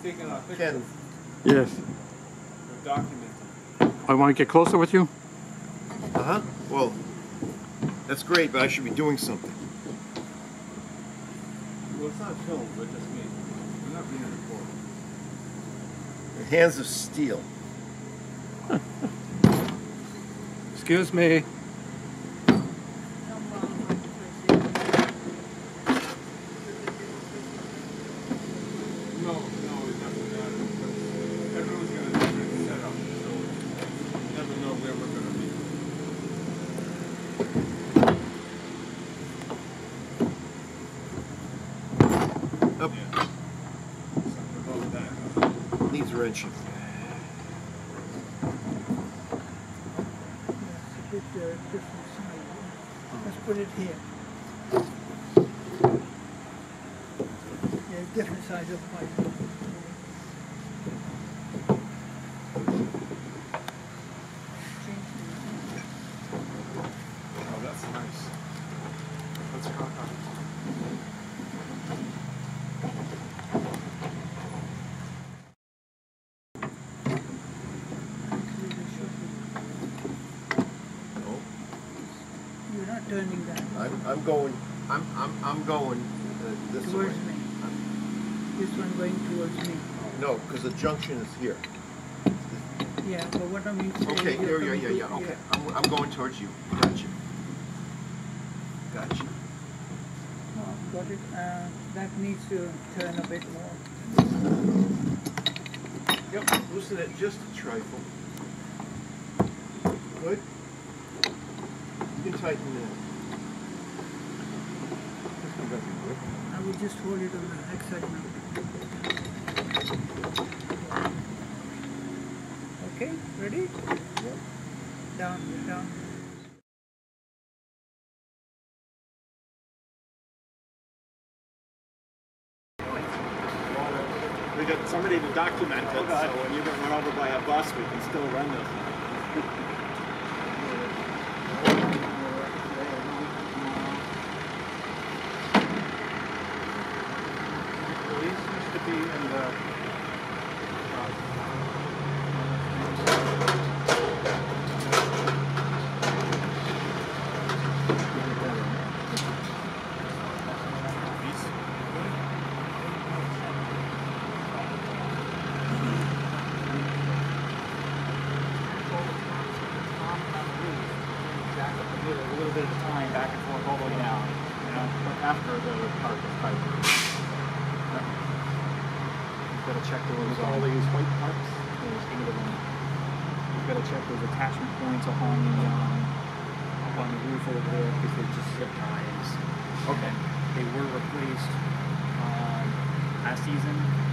taking a picture. Ken. Yes. We're documenting. I want to get closer with you. Uh-huh. Well, that's great, but I should be doing something. Well, it's not filmed, but just me. We're not being recorded. The hands of steel. Excuse me. No, it doesn't matter. Everyone's got a different setup, so you never know where we're going to be. Up. Yeah. Something about that. Needs wrenching. It's a bit different side. Let's put it here. Yeah, different size of pipe. Oh, that's nice. Let's rock on. You're not turning that I'm going. I'm going this way. towards me. This one going towards me. No, because the junction is here. Yeah, but what I mean to say Okay, is you're yeah. coming to- Okay, I'm going towards you. Gotcha. Oh, got it. That needs to turn a bit more. Yep, loosen it just a trifle. Good. You can tighten that. I will just hold it on the back side now. Okay, ready? Yep. Down. We got somebody to document it, so when you get run over by a bus, we can still run this. Police used to be in the a little bit of time back and forth all the way down, you know, after the park is tight. You've got to check those, all these white parks, there's 8 of them. You've got to check those attachment points up on the roof over there, because they're just zip ties. Okay. They were replaced last season.